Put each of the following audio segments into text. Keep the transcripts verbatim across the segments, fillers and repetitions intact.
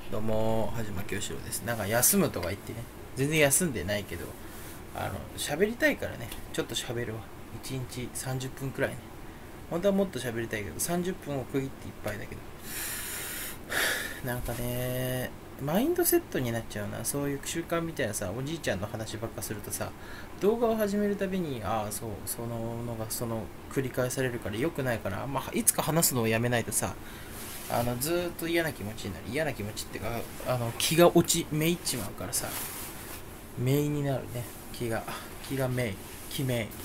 どうも、はじまきよしろです。なんか休むとか言ってね、全然休んでないけど、あの、喋りたいからね、ちょっと喋るわ。いちにちさんじゅっぷんくらいね。本当はもっと喋りたいけど、さんじゅっぷんを区切っていっぱいだけど、なんかね、マインドセットになっちゃうな。そういう習慣みたいなさ、おじいちゃんの話ばっかするとさ、動画を始めるたびに、ああ、そう、そののが、その、繰り返されるから良くないから、まあ、いつか話すのをやめないとさ、あのずーっと嫌な気持ちになる。嫌な気持ちってか、あの気が落ちめいっちまうからさ、めいになるね。気が気がめい気めい、うん、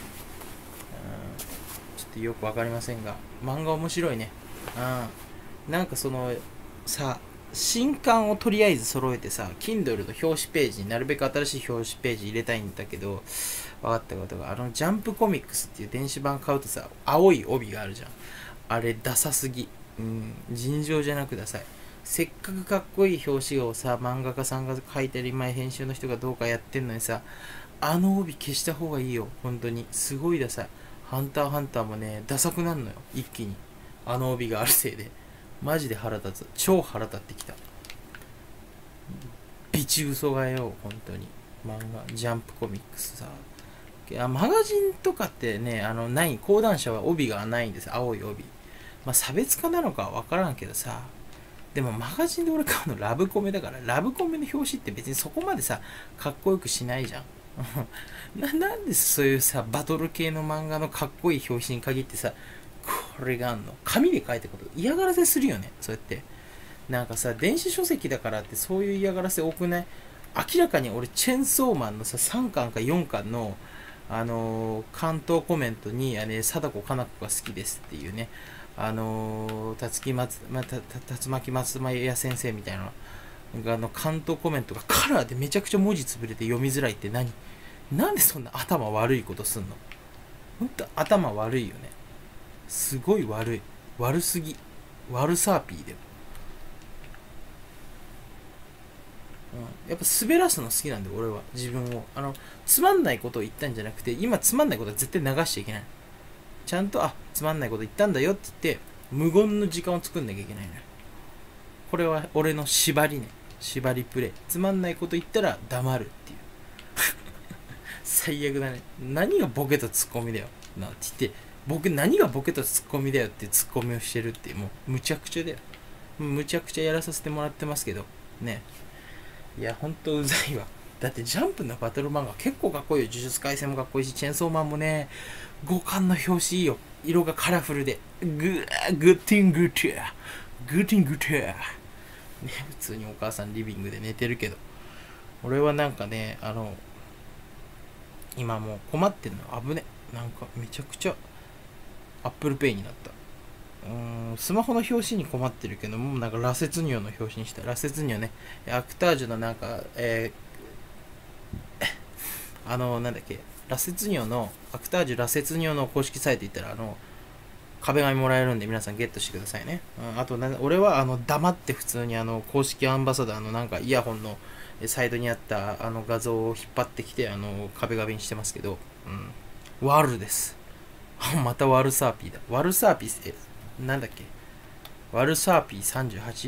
ちょっとよくわかりませんが、漫画面白いね。うん、なんかそのさ、新刊をとりあえず揃えてさ、 Kindle の表紙ページになるべく新しい表紙ページ入れたいんだけど、分かったことが、あのジャンプコミックスっていう電子版買うとさ、青い帯があるじゃん。あれダサすぎ。うん、尋常じゃなくダサい。せっかくかっこいい表紙をさ、漫画家さんが描いたり前編集の人がどうかやってんのにさ、あの帯消した方がいいよ。本当にすごいダサい。ハンターハンターもね、ダサくなるのよ、一気に。あの帯があるせいで。マジで腹立つ。超腹立ってきた。ビチ嘘がよ、本当に。漫画ジャンプコミックスさ、マガジンとかってね、あのない、講談社は帯がないんです。青い帯。まあ差別化なのかは分からんけどさ、でもマガジンで俺買うのラブコメだから、ラブコメの表紙って別にそこまでさ、かっこよくしないじゃん。ななんでそういうさ、バトル系の漫画のかっこいい表紙に限ってさ、これがあんの紙で書いたこと嫌がらせするよね、そうやって。なんかさ、電子書籍だからってそういう嫌がらせ多くない？明らかに俺チェンソーマンのさ、さんかんかよんかんのあのー関東コメントに、あれ、貞子かな子が好きですっていうね、あのー、たつきまつ、ま、た、た、竜巻松前先生みたいなのあの関東コメントがカラーでめちゃくちゃ文字つぶれて読みづらいって何？なんでそんな頭悪いことすんの？ほんと頭悪いよね。すごい悪い。悪すぎ。悪サーピーで。うん、やっぱ滑らすの好きなんで、俺は自分を、あのつまんないことを言ったんじゃなくて、今つまんないことは絶対流しちゃいけない。ちゃんと、あ、つまんないこと言ったんだよって言って無言の時間を作んなきゃいけないのよ。これは俺の縛りね。縛りプレイ。つまんないこと言ったら黙るっていう。最悪だね。何がボケとツッコミだよなって言って、僕何がボケとツッコミだよってツッコミをしてるって、もうむちゃくちゃだよ。むちゃくちゃやらさせてもらってますけどね。いや、ほんとうざいわ。だってジャンプのバトル漫画結構かっこいいよ。呪術廻戦もかっこいいし、チェンソーマンもね、五感の表紙いいよ。色がカラフルで。グー、グッティングッティア。グッティングッティア。ね、普通にお母さんリビングで寝てるけど。俺はなんかね、あの、今もう困ってんの。危ね。なんかめちゃくちゃ、アップルペイになった。うーん、スマホの表紙に困ってるけども、なんか羅刹乳の表紙にした。羅刹乳ね、アクタージュのなんか、えー、あの、なんだっけ、羅刹乳の、アクタージュ羅刹乳の公式サイト行ったら、あの、壁紙もらえるんで皆さんゲットしてくださいね。うん、あとな、俺はあの黙って普通にあの公式アンバサダーのなんかイヤホンのサイドにあったあの画像を引っ張ってきて、あの壁紙にしてますけど、うん、ワルです。またワルサーピーだ。ワルサーピーってなんだっけ？ワルサーピー さんじゅうはち？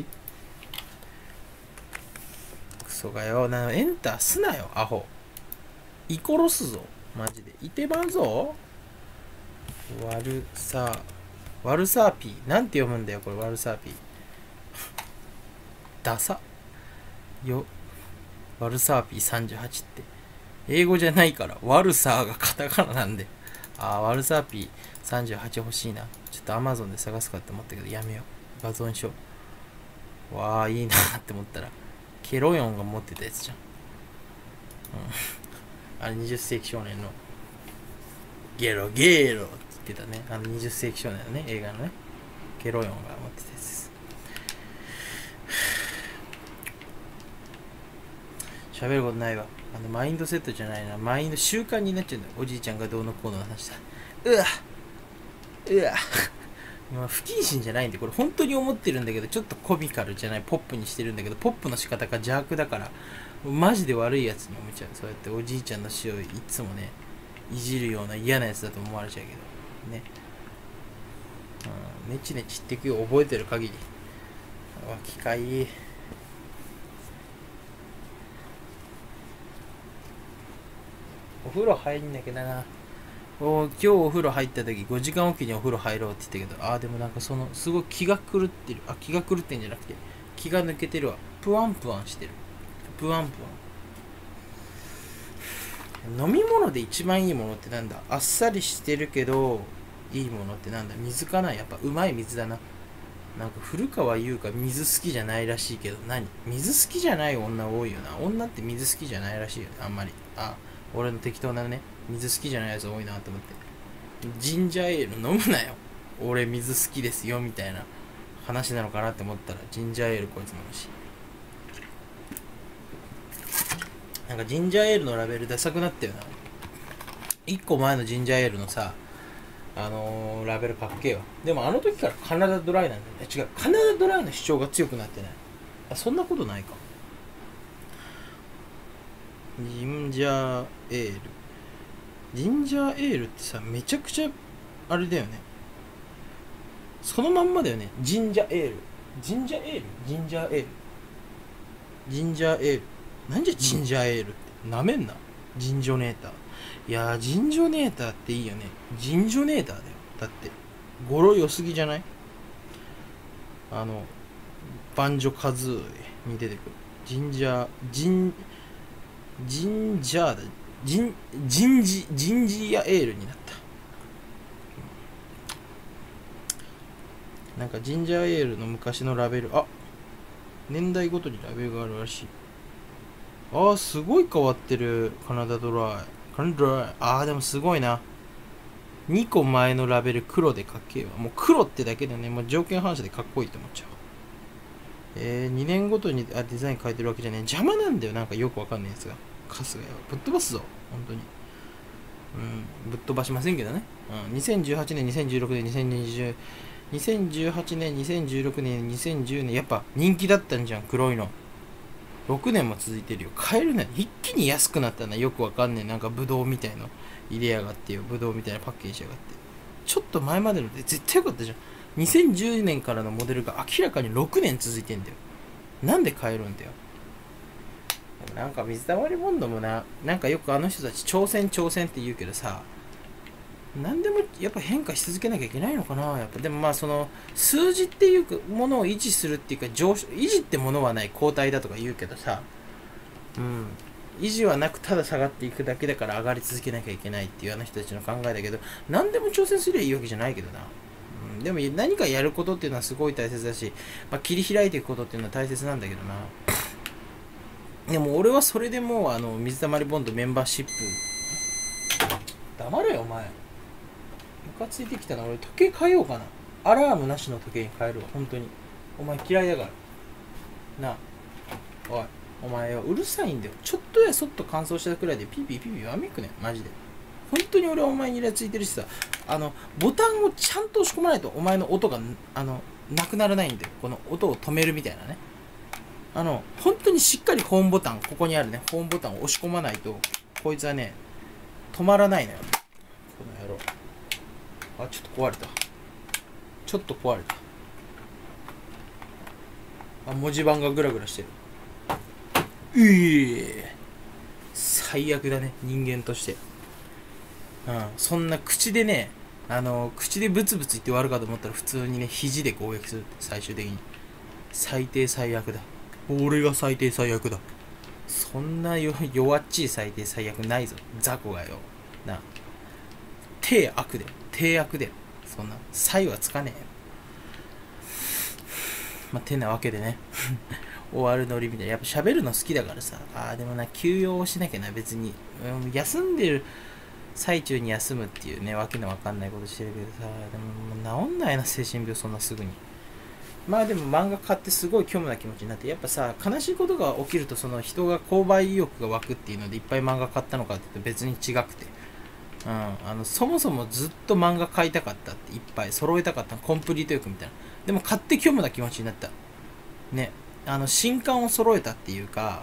クソがよ。な、エンターすなよアホ。イコロすぞマジで。いてばんぞ。ワルサーワルサーピーなんて読むんだよこれ。ワルサーピーダサよ。ワルサーピーさんじゅうはちって英語じゃないから、ワルサーがカタカナなんで。あー、ワルサーピーさんじゅうはち欲しいな。ちょっとアマゾンで探すかって思ったけどやめよう。画像にしよう。わあいいなって思ったらケロヨンが持ってたやつじゃん。うん、あれにじゅっ世紀少年のゲロゲロって言ってたね。あのにじゅっ世紀少年のね、映画のね、ケロヨンが持ってたやつです。喋ることないわ。あのマインドセットじゃないな。マインド習慣になっちゃうんだよ。おじいちゃんがどうのこうの話だ。うわうわ今不謹慎じゃないんで、これ本当に思ってるんだけど、ちょっとコミカルじゃない、ポップにしてるんだけど、ポップの仕方が邪悪だから、マジで悪いやつに思っちゃう。そうやっておじいちゃんの死をいつもね、いじるような嫌なやつだと思われちゃうけどね。うん、ネチネチってくよ、覚えてる限り。わ、機械お風呂入んなきゃだな。お今日お風呂入った時ごじかんおきにお風呂入ろうって言ったけど、あーでもなんかそのすごい気が狂ってる。あ気が狂ってんじゃなくて気が抜けてるわ。プワンプワンしてる。プワンプワン。飲み物で一番いいものってなんだ。あっさりしてるけどいいものってなんだ。水かな。やっぱうまい水だな。なんか古川優香水好きじゃないらしいけど、何水好きじゃない女多いよな。女って水好きじゃないらしいよね、あんまり。あ俺の適当なね、水好きじゃないやつ多いなと思って。ジンジャーエール飲むなよ、俺水好きですよみたいな話なのかなって思ったら、ジンジャーエールこいつ飲むし。なんかジンジャーエールのラベルダサくなったよな。いっこまえのジンジャーエールのさ、あのー、ラベルかっけえよ。でもあの時からカナダドライなんだよね。違う、カナダドライの主張が強くなってない。あ、そんなことないか。ジンジャーエール。ジンジャーエールってさ、めちゃくちゃ、あれだよね。そのまんまだよね。ジンジャーエール。ジンジャーエールジンジャーエール。ジンジャーエール。なんじゃジンジャーエールって。なめんな。ジンジョネーター。いやー、ジンジョネーターっていいよね。ジンジョネーターだよ。だって、語呂良すぎじゃない？あの、バンジョカズーに出てくる。ジンジャー、ジン、ジンジャーだ。ジン、ジンジ、ジンジアエールになった。なんかジンジャーエールの昔のラベル、あ、年代ごとにラベルがあるらしい。あー、すごい変わってる。カナダドライ。カナダドライ。あー、でもすごいな。にこまえのラベル黒でかっけえわ。もう黒ってだけでね、もう条件反射でかっこいいと思っちゃう。えー、にねんごとにあデザイン変えてるわけじゃねえ。邪魔なんだよ、なんかよくわかんないやつが。カスがよ。ぶっ飛ばすぞ、本当に。うん、ぶっ飛ばしませんけどね。うん、にせんじゅうはちねん、にせんじゅうろくねん、にせんにじゅう、にせんじゅうはちねん、にせんじゅうろくねん、にせんじゅうねん、やっぱ人気だったんじゃん、黒いの。ろくねんも続いてるよ。買えるね。一気に安くなったな。よくわかんねえ。なんかブドウみたいの入れやがってよ。ブドウみたいなパッケージやがって。ちょっと前までので絶対よかったじゃん。にせんじゅうねんからのモデルが明らかにろくねん続いてんだよ。なんで買えるんだよ。でもなんか水溜りボンドもな、なんかよくあの人たち挑戦挑戦って言うけどさ、何でもやっぱ変化し続けなきゃいけないのかな。やっぱでもまあその数字っていうものを維持するっていうか、上昇維持ってものはない、後退だとか言うけどさ、うん維持はなくただ下がっていくだけだから上がり続けなきゃいけないっていうあの人たちの考えだけど、何でも挑戦すればいいわけじゃないけどな。うん、でも何かやることっていうのはすごい大切だし、まあ、切り開いていくことっていうのは大切なんだけどな。でも俺はそれでもうあの水溜りボンドメンバーシップ、黙れよお前、ムカついてきたな。俺時計変えようかな。アラームなしの時計に変えるわ、本当に。お前嫌いだからなあ。おいお前よ、うるさいんだよ。ちょっとやそっと乾燥したくらいでピーピーピーピーわめくね、マジで。本当に俺はお前にイラついてるしさ、あのボタンをちゃんと押し込まないとお前の音があのなくならないんだよ。この音を止めるみたいなね。あの本当にしっかりホームボタン、ここにあるねホームボタンを押し込まないとこいつはね止まらないのよ、この野郎。あ、ちょっと壊れた。ちょっと壊れた。あ、文字盤がグラグラしてる。うえ最悪だね、人間として。うん、そんな口でね、あの口でブツブツ言って終わるかと思ったら普通にね肘で攻撃するって、最終的に最低最悪だ。俺が最低最悪だ。そんな弱っちい最低最悪ないぞ、雑魚がよな。低悪だよ、低悪だよ。そんな才はつかねえよ。まあ、てなわけでね終わるノリみたいな。やっぱ喋るの好きだからさ。あーでもな、休養をしなきゃな、別に、うん、休んでる最中に休むっていうね、わけのわかんないことしてるけどさ。でも治んないな、精神病そんなすぐに。まあでも漫画買ってすごい虚無な気持ちになって、やっぱさ、悲しいことが起きるとその人が購買意欲が湧くっていうのでいっぱい漫画買ったのかって言うと別に違くて、うん、あのそもそもずっと漫画買いたかったって、いっぱい揃えたかった、コンプリート欲みたいな。でも買って虚無な気持ちになったね。あの新刊を揃えたっていうか、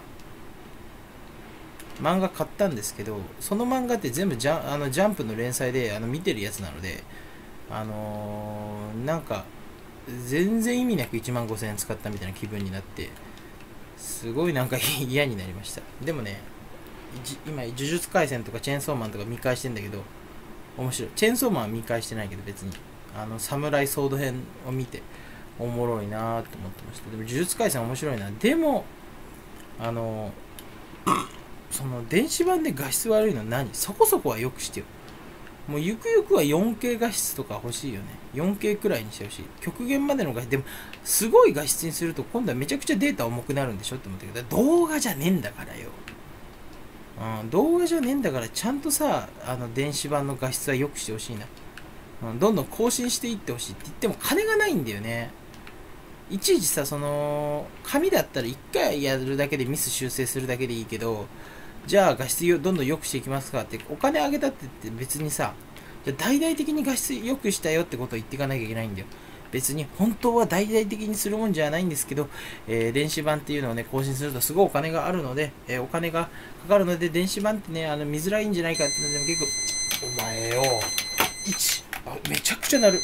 漫画買ったんですけど、その漫画って全部ジャン、あのジャンプの連載であの見てるやつなので、あのー、なんか全然意味なくいちまんごせんえん使ったみたいな気分になって、すごいなんか嫌になりました。でもね、 今呪術廻戦とかチェーンソーマンとか見返してんだけど、面白い。チェーンソーマンは見返してないけど、別にあのサムライソード編を見ておもろいなーと思ってました。でも呪術廻戦面白いな。でもあのその電子版で画質悪いの何、そこそこはよくしてよ。もうゆくゆくは よんケー 画質とか欲しいよね。よんケー くらいにしてほしい。極限までの画質。でもすごい画質にすると今度はめちゃくちゃデータ重くなるんでしょって思ったけど、動画じゃねえんだからよ。うん、動画じゃねえんだからちゃんとさ、あの電子版の画質は良くしてほしいな。うん、どんどん更新していってほしいって言っても金がないんだよね。いちいちさ、その紙だったらいっかいやるだけでミス修正するだけでいいけど、じゃあ画質どんどん良くしていきますかってお金あげたってって別にさ、じゃあ大々的に画質良くしたよってことを言っていかなきゃいけないんだよ。別に本当は大々的にするもんじゃないんですけど、えー、電子版っていうのをね更新するとすごいお金があるので、えー、お金がかかるので電子版ってねあの見づらいんじゃないかってのでも結構、お前よいち、あめちゃくちゃ鳴る、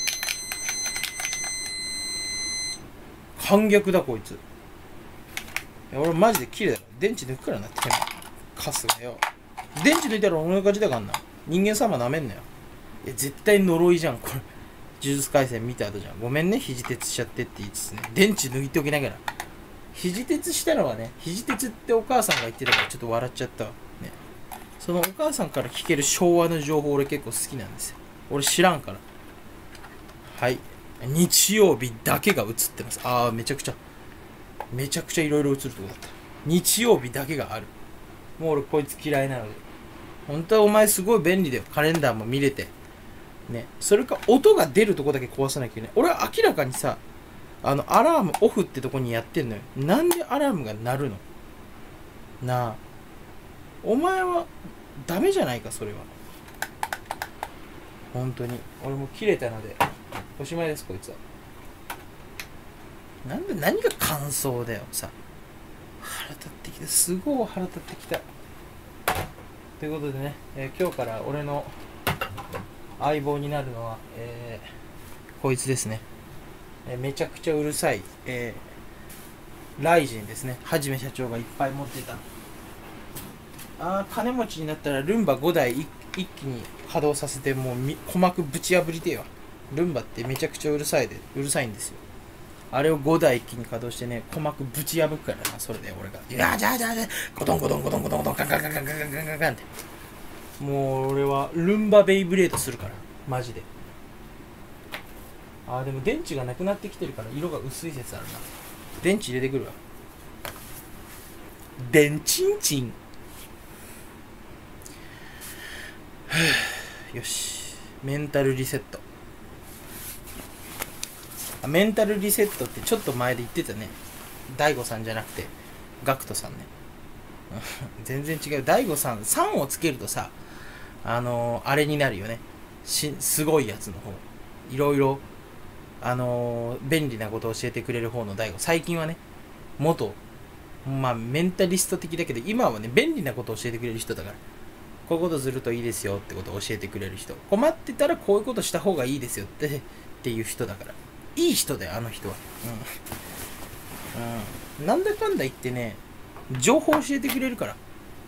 反逆だこいつ。いや俺マジで綺麗だから電池抜くからなって。カスがよ、電池抜いたら俺の勝ちだからな。人間様なめんなよ。いや絶対呪いじゃんこれ。呪術廻戦見た後じゃん。ごめんね肘鉄しちゃってって言いつつね、電池抜いておきながら肘鉄したのはね、肘鉄ってお母さんが言ってたからちょっと笑っちゃったわね。そのお母さんから聞ける昭和の情報俺結構好きなんですよ。俺知らんから。はい、日曜日だけが映ってます。あーめちゃくちゃめちゃくちゃいろいろ映るとこだった。日曜日だけがある。もう俺こいつ嫌いなので。本当はお前すごい便利だよ。カレンダーも見れてね。それか音が出るとこだけ壊さなきゃいけない。俺は明らかにさ、あのアラームオフってとこにやってんのよ。なんでアラームが鳴るのなあ。お前はダメじゃないかそれは。本当に俺も切れたのでおしまいですこいつは。なんで何が感想だよさ。腹立ってきた、すごい腹立ってきた。ということでね、えー、今日から俺の相棒になるのは、えー、こいつですね、えー、めちゃくちゃうるさい、えー、ライジンですね。はじめ社長がいっぱい持ってた。あー金持ちになったらルンバごだい一気に稼働させてもう鼓膜ぶち破りてよ。ルンバってめちゃくちゃうるさいでうるさいんですよ。あれをごだい一気に稼働してね、鼓膜ぶち破くからな。それで俺がいやじゃあじゃあじゃあコトンコトンコトンコトンコトンカンカンカンカンカンカンカンカンカンって、もう俺はルンバベイブレードするからマジで。あーでも電池がなくなってきてるから色が薄い説あるな。電池入れてくるわ。電池ンチンよし、メンタルリセット。メンタルリセットってちょっと前で言ってたね。大悟さんじゃなくてガクトさんね。全然違う。大悟さんさんをつけるとさ、あのー、あれになるよね。しすごいやつの方、いろいろあのー、便利なことを教えてくれる方の大悟。最近はね元まあメンタリスト的だけど今はね便利なことを教えてくれる人だから、こういうことするといいですよってことを教えてくれる人、困ってたらこういうことした方がいいですよってっていう人だから、いい人だよあの人は。うん、うん、なんだかんだ言ってね情報教えてくれるから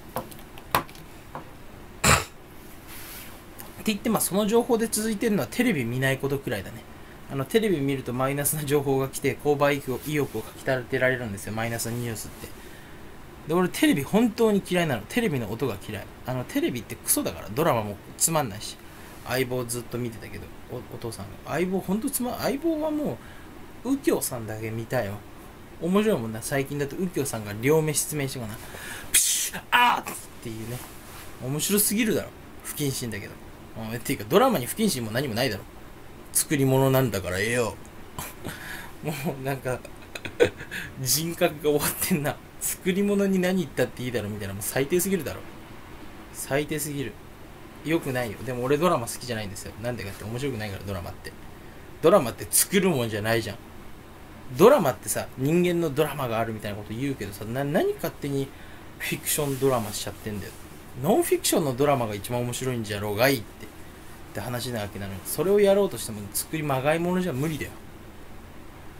って言って、まあその情報で続いてるのはテレビ見ないことくらいだね。あのテレビ見るとマイナスな情報が来て購買意欲をかき立てられるんですよ、マイナスのニュースって。で俺テレビ本当に嫌いなの。テレビの音が嫌い。あのテレビってクソだから、ドラマもつまんないし。相棒ずっと見てたけど お, お父さんが相棒ほんとつまん、相棒はもう右京さんだけ見たいわ。面白いもんな。最近だと右京さんが両目失明してかな、プシュあーっていうね、面白すぎるだろ。不謹慎だけど、うん、っていうかドラマに不謹慎も何もないだろ。作り物なんだからええよ。もうなんか人格が終わってんな。作り物に何言ったっていいだろみたいな、もう最低すぎるだろ。最低すぎる。よくないよ。でも俺ドラマ好きじゃないんですよ。なんでかって面白くないから。ドラマってドラマって作るもんじゃないじゃん。ドラマってさ、人間のドラマがあるみたいなこと言うけどさ、な何勝手にフィクションドラマしちゃってんだよ。ノンフィクションのドラマが一番面白いんじゃろうがいいってって話なわけなのに、それをやろうとしても作りまがいものじゃ無理だよ。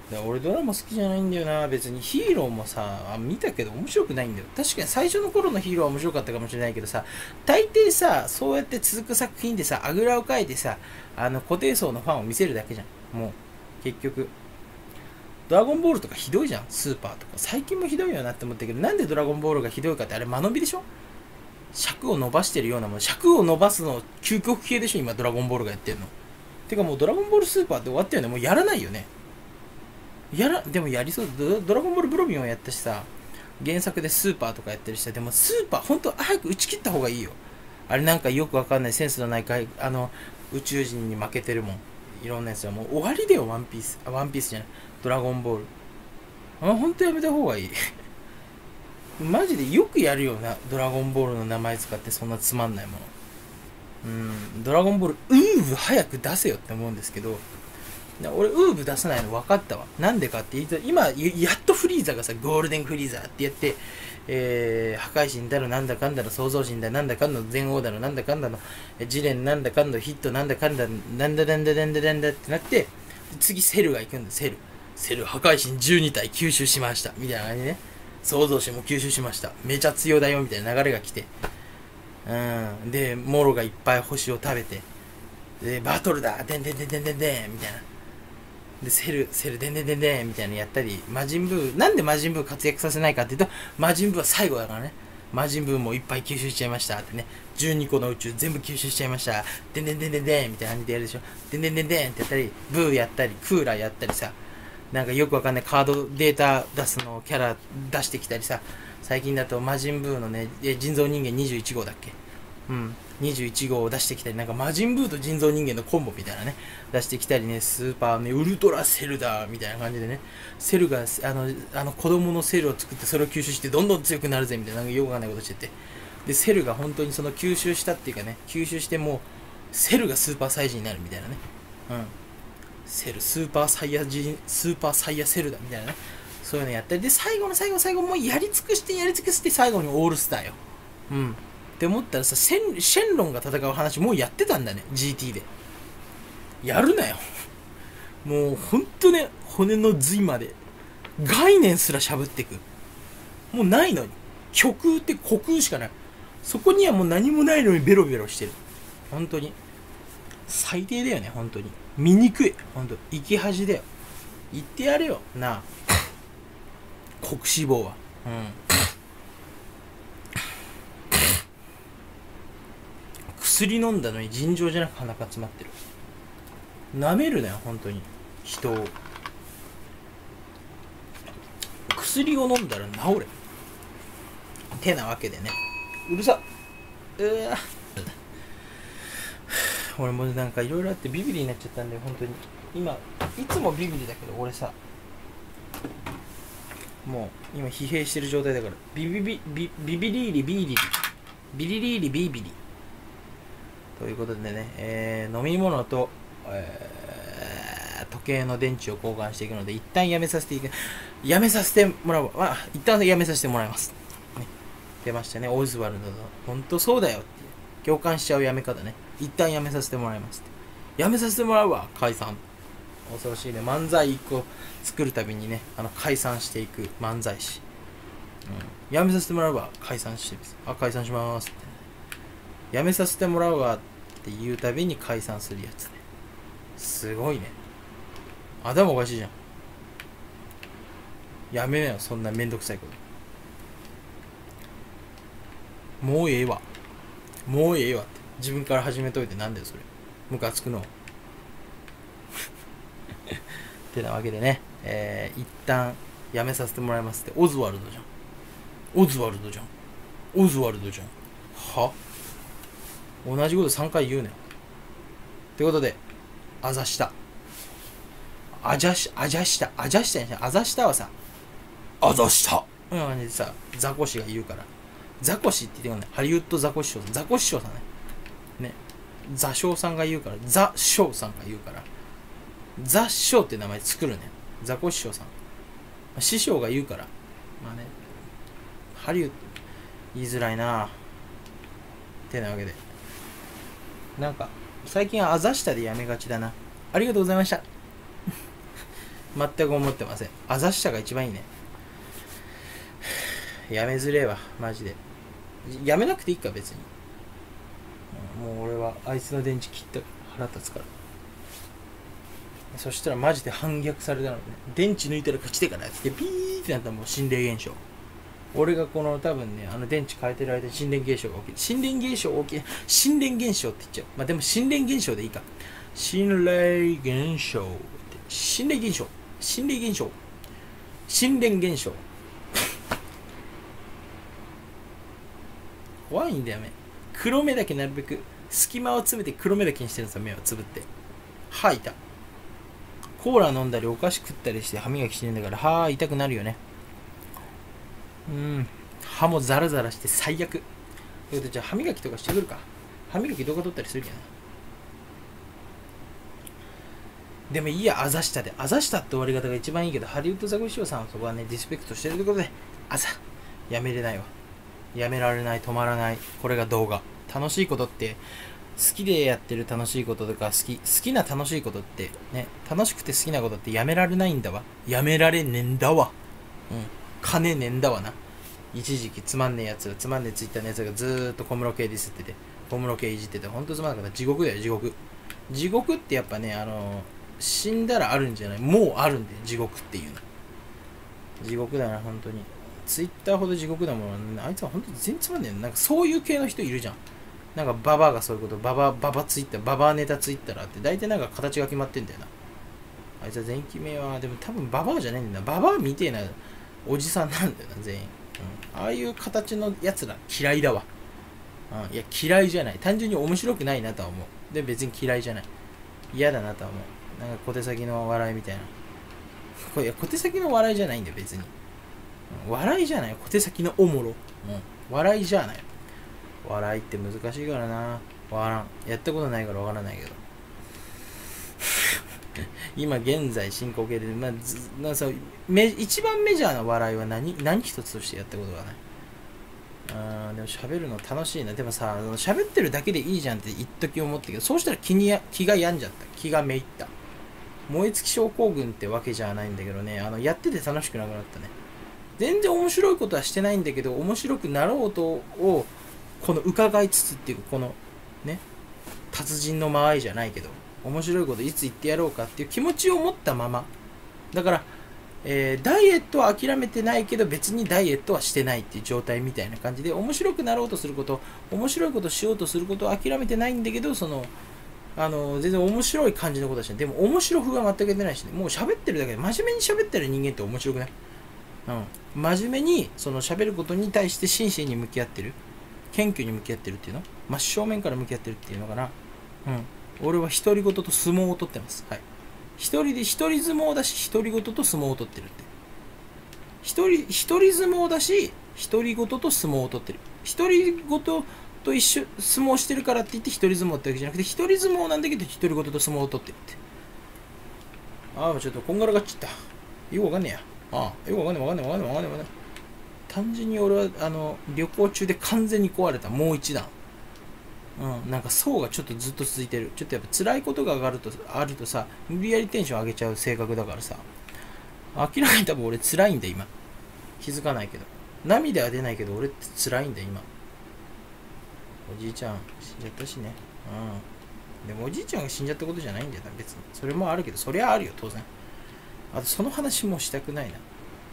で俺ドラマ好きじゃないんだよな。別にヒーローもさ、あ見たけど面白くないんだよ。確かに最初の頃のヒーローは面白かったかもしれないけどさ、大抵さ、そうやって続く作品でさ、あぐらをかいてさ、あの固定層のファンを見せるだけじゃん。もう、結局。ドラゴンボールとかひどいじゃん、スーパーとか。最近もひどいよなって思ったけど、なんでドラゴンボールがひどいかって、あれ間延びでしょ。尺を伸ばしてるようなもん。尺を伸ばすの究極系でしょ、今ドラゴンボールがやってるの。てかもうドラゴンボールスーパーって終わったよね。もうやらないよね。やら、でもやりそう。ド、ドラゴンボールブロミンをやったしさ、原作でスーパーとかやってるしさ、でもスーパー、ほんと早く打ち切った方がいいよ。あれなんかよくわかんないセンスのないかい、あの、宇宙人に負けてるもん。いろんなやつはもう終わりだよ、ワンピース。あ、ワンピースじゃない。ドラゴンボール。あ、ほんとやめた方がいい。マジでよくやるよな、ドラゴンボールの名前使ってそんなつまんないもの。うん、ドラゴンボール、ウーブ早く出せよって思うんですけど、俺ウーブ出さないの分かったわ。なんでかって言うと、今やっとフリーザがさ、ゴールデンフリーザってやって、えー、破壊神だろなんだかんだの創造神だなんだかんだの全王だろなんだかんだのジレンなんだかんだヒットなんだかんだなんだなんだなんだなんだってなって、次セルが行くんだ。セルセル破壊神じゅうに体吸収しましたみたいな感じでね。創造神も吸収しました、めちゃ強だよみたいな流れが来て、うんでモロがいっぱい星を食べて、でバトルだでんでんでんでんでんでんみたいなで、セル、セル、でんでんでんでんみたいなのやったり、魔人ブー、なんで魔人ブー活躍させないかっていうと、魔人ブーは最後だからね。魔人ブーもいっぱい吸収しちゃいましたってね。じゅうにこの宇宙全部吸収しちゃいました。でんでんでんでんでんみたいな感じでやるでしょ。でんでんでんでんってやったり、ブーやったり、クーラーやったりさ、なんかよくわかんないカードデータ出すのキャラ出してきたりさ、最近だと魔人ブーのね、人造人間にじゅういち号だっけ、うん、にじゅういち号を出してきたり、なんか魔人ブーと人造人間のコンボみたいなね、出してきたりね、スーパーね、ウルトラセルだみたいな感じでね、セルが、あの、あの子供のセルを作ってそれを吸収してどんどん強くなるぜみたいな、なんかよくわかんないことしてて、で、セルが本当にその吸収したっていうかね、吸収してもう、セルがスーパーサイジになるみたいなね、うん。セル、スーパーサイヤ人、スーパーサイヤセルだみたいなね、そういうのやったり、で、最後の最後の最後、もうやり尽くしてやり尽くして最後にオールスターよ。うん。って思ったらさ、シェン、シェンロンが戦う話もうやってたんだね、ジーティー で。やるなよ。もうほんとね、骨の髄まで。概念すらしゃぶってく。もうないのに。虚空って虚空しかない。そこにはもう何もないのにベロベロしてる。本当に。最低だよね、本当に。醜い。本当生き恥だよ。言ってやれよ、なあ。黒脂肪は。うん。薬飲んだのに尋常じゃなく鼻が詰まってる。舐めるなよ、本当に。人を。薬を飲んだら治れ。てなわけでね。うるさうわ俺もなんかいろいろあってビビリになっちゃったんだよ、本当に。今、いつもビビリだけど、俺さ、もう今疲弊してる状態だから、ビビビ、ビビビリーリビーリリ、ビリリーリビービリ。ということでね、えー、飲み物と、えー、時計の電池を交換していくので、一旦やめさせていく、やめさせてもらう、まあ、一旦やめさせてもらいます。ね、出ましたね、オズワルドの。本当そうだよっていう。共感しちゃうやめ方ね。一旦やめさせてもらいますって。やめさせてもらうわ、解散。恐ろしいね。漫才一個作るたびにね、あの、解散していく漫才師。うん。やめさせてもらうわ、解散してます。あ、解散しますって、ね。やめさせてもらうわって言うたびに解散するやつね。すごいね。頭おかしいじゃん。やめなよ、そんなめんどくさいこと。もうええわ。もうええわって。自分から始めといてなんだよ、それ。ムカつくの。ってなわけでね、えー、一旦やめさせてもらいますって。オズワルドじゃん。オズワルドじゃん。オズワルドじゃん。は同じことさんかい言うねん。ってことで、あざした。あじゃし、あじゃした。あじゃしたやん。あざしたはさ、あざしたうん、感じでさ、ザコシが言うから。ザコシって言ってくるね。ハリウッドザコシショウさん。ザコシショウさんね。ね。ザショウさんが言うから。ザショウさんが言うから。ザショウって名前作るね。ザコシショウさん。師匠が言うから。まあね。ハリウッド、言いづらいなぁ。ってなわけで。なんか、最近はあざしたでやめがちだな。ありがとうございました。 全く思ってません。あざしたが一番いいね。やめづれえわマジで。やめなくていいか別に。もう俺はあいつの電池切った腹立つから。そしたらマジで反逆されたので、ね、電池抜いたら勝ちでからってピーってなったらもう心霊現象。俺がこの多分ね、あの電池変えてる間に心霊現象が起きる。心霊現象起き、心霊現象って言っちゃう。まあでも心霊現象でいいか。心霊現象って、心霊現象、心霊現象、心霊現象。怖いんだよね。黒目だけなるべく隙間を詰めて黒目だけにしてるんですよ。目をつぶって歯痛。コーラ飲んだりお菓子食ったりして歯磨きしてるんだから歯痛くなるよね。うん、歯もザラザラして最悪。ということでじゃあ歯磨きとかしてくるか。歯磨き動画撮ったりするけどな。でもいいや、あざしたで。あざしたって終わり方が一番いいけど、ハリウッドザコシショウさんはそこはね、ディスペクトしてるということで、あざやめれないわ。やめられない、止まらない。これが動画。楽しいことって、好きでやってる楽しいこととか、好き、好きな楽しいことって、ね、楽しくて好きなことってやめられないんだわ。やめられねえんだわ。うん。金ねえんだわな。一時期つまんねえやつが、つまんねえツイッターのやつがずーっと小室圭ディスってて、小室圭いじってて、ほんとつまんなかった。地獄だよ、地獄。地獄ってやっぱね、あの、死んだらあるんじゃない。もうあるんで、地獄っていうの。地獄だな、本当に。ツイッターほど地獄だもん。あいつは本当に全然つまんねえよ。なんかそういう系の人いるじゃん。なんかババアがそういうこと、ババア、ババツイッター、ババアネタツイッターあって、大体なんか形が決まってんだよな。あいつは全員決めは、でも多分ババアじゃねえんだよな。ババアみてえなおじさんなんだよな、全員。うん、ああいう形のやつら嫌いだわ。うん、いや、嫌いじゃない。単純に面白くないなとは思う。で、別に嫌いじゃない。嫌だなとは思う。なんか小手先の笑いみたいな。これ小手先の笑いじゃないんだよ、別に。笑いじゃない。小手先のおもろ。うん。笑いじゃない。笑いって難しいからな。わからん。やったことないからわからないけど。今現在進行形で、まあ、ずなそうめ一番メジャーな笑いは何何一つとしてやったことがない。あーでも喋るの楽しいな。でもさ、喋ってるだけでいいじゃんって一時思ったけど、そうしたら気にや気が病んじゃった。気がめいった。燃え尽き症候群ってわけじゃないんだけどね、あのやってて楽しくなくなったね。全然面白いことはしてないんだけど、面白くなろうとをこの伺いつつっていうか、このね、達人の間合いじゃないけど、面白いこといつ言ってやろうかっていう気持ちを持ったままだから、えー、ダイエットは諦めてないけど別にダイエットはしてないっていう状態みたいな感じで、面白くなろうとすること、面白いことしようとすることを諦めてないんだけど、そのあの全然面白い感じのことはしない。でも面白風は全く出ないしね。もう喋ってるだけで、真面目に喋ってる人間って面白くない？うん、真面目にその喋ることに対して真摯に向き合ってる、謙虚に向き合ってるっていうの、真正面から向き合ってるっていうのかな。うん、俺は独り言と相撲を取ってます。はい。一人で一人相撲だし、独り言と相撲を取ってるって。一人一人相撲だし、独り言と相撲を取ってる。独り言と一緒相撲してるからって言って一人相撲ってわけじゃなくて、一人相撲なんだけど独り言と相撲を取ってるって。ああ、ちょっとこんがらがっちゃった。よくわかんねえや。ああ、よくわかんねえわかんねえわかんねえわかんねえわかんねえ。単純に俺はあの旅行中で完全に壊れた。もう一段。うん、なんか層がちょっとずっと続いてる。ちょっとやっぱ辛いことが上がるとあるとさ、無理やりテンション上げちゃう性格だからさ、明らかに多分俺辛いんだ今。気づかないけど。涙は出ないけど俺って辛いんだ今。おじいちゃん死んじゃったしね。うん。でもおじいちゃんが死んじゃったことじゃないんだよな、別に。それもあるけど、そりゃあるよ、当然。あとその話もしたくないな。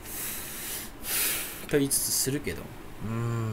と言いつつするけど。うーん。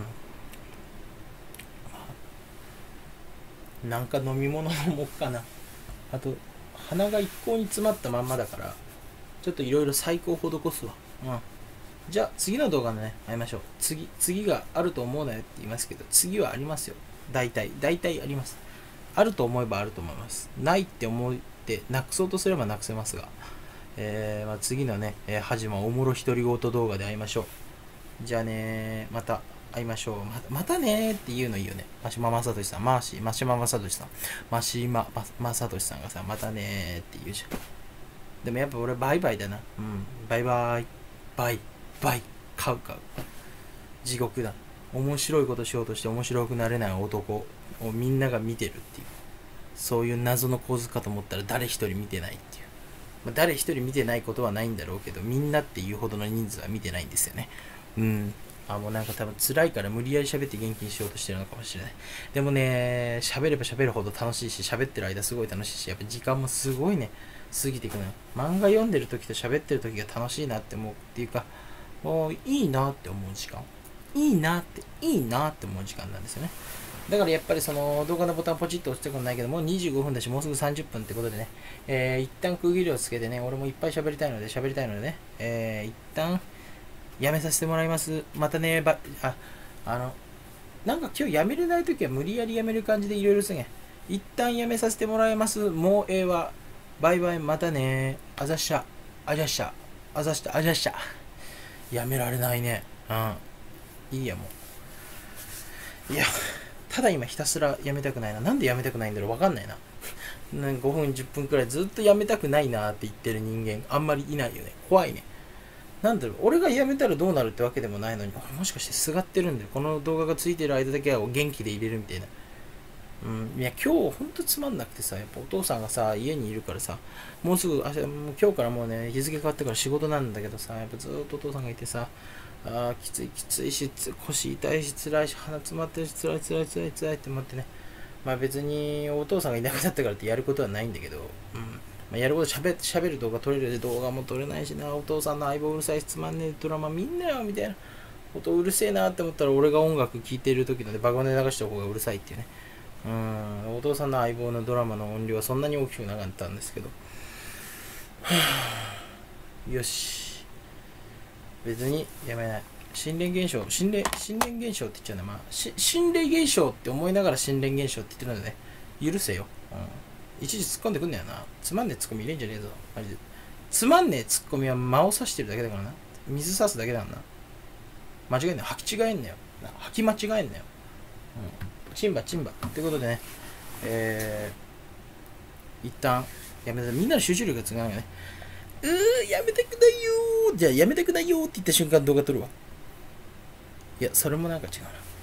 なんか飲み物飲もうかな。あと鼻が一向に詰まったまんまだから、ちょっといろいろ細工を施すわ。うん。じゃあ次の動画でね、会いましょう。次、次があると思うなよって言いますけど、次はありますよ。大体、大体あります。あると思えばあると思います。ないって思ってなくそうとすればなくせますが、えーまあ、次のね、えー、はじまおもろ独り言動画で会いましょう。じゃあねー、また。会いましょう。また、またねーって言うのいいよね。マシママサトシさん、マーシー、マシママサトシさん、マシママサトシさんがさ、またねーって言うじゃん。でもやっぱ俺バイバイだな。うん。バイバイ。バイ。バイ。買う買う。地獄だ。面白いことしようとして面白くなれない男をみんなが見てるっていう。そういう謎の構図かと思ったら誰一人見てないっていう。 まあ、誰一人見てないことはないんだろうけど、みんなっていうほどの人数は見てないんですよね。うん。あ、もうなんか多分辛いから無理やり喋って元気にしようとしてるのかもしれない。でもね、喋れば喋るほど楽しいし、喋ってる間すごい楽しいし、やっぱ時間もすごいね、過ぎていくのよ。漫画読んでる時と喋ってる時が楽しいなって思うっていうか、もういいなって思う時間。いいなって、いいなって思う時間なんですよね。だからやっぱりその動画のボタンポチッと押してくんないけど、もうにじゅうごふんだし、もうすぐさんじゅっぷんってことでね、えー、一旦区切りをつけてね、俺もいっぱい喋りたいので、喋りたいのでね、えー、一旦やめさせてもらいます。またね、ば、あ、あの、なんか今日やめれないときは無理やりやめる感じでいろいろすげ一旦やめさせてもらいます。もうええわ。バイバイ、またね。あざっしゃ。あざっしゃ。あざした。あざっしゃ。やめられないね。うん。いいや、もう。いや、ただ今ひたすらやめたくないな。なんでやめたくないんだろうわかんないな。なんかごふん、じゅっぷんくらいずっとやめたくないなって言ってる人間、あんまりいないよね。怖いね。なんだろう、俺が辞めたらどうなるってわけでもないのに、俺もしかしてすがってるんだよ。この動画がついてる間だけは元気で入れるみたいな。うん、いや、今日ほんとつまんなくてさ、やっぱお父さんがさ、家にいるからさ、もうすぐ、明日、もう今日からもうね、日付変わってから仕事なんだけどさ、やっぱずっとお父さんがいてさ、あーきついきついし、腰痛いし、辛いし、鼻詰まってるし、辛い辛い辛い辛いって思ってね。まあ別にお父さんがいなくなったからってやることはないんだけど、うん。まあ、やることしゃべしゃべる動画撮れるで動画も撮れないしな、お父さんの相棒うるさいしつまんねえドラマ見んなよみたいな音うるせえなって思ったら俺が音楽聴いてる時のでバカで流した方がうるさいっていうね。うん、お父さんの相棒のドラマの音量はそんなに大きくなかったんですけど、はぁよし、別にやめない。心霊現象、心霊、心霊現象って言っちゃうんだ。まあ、心霊現象って思いながら心霊現象って言ってるので、ね、許せよ。うん。一時突っ込んでくんだよな。つまんねえツッコミ入れんじゃねえぞ。マジで。つまんねえツッコミは間を刺してるだけだからな。水刺すだけだからな。間違えんなよ。履き違えんなよ。履き間違えんなよ。うん。チンバチンバ。ってことでね、えー、一旦、やめた。みんなの集中力が違うよね。うー、やめたくないよー。じゃあ、やめたくないよーって言った瞬間動画撮るわ。いや、それもなんか違うな。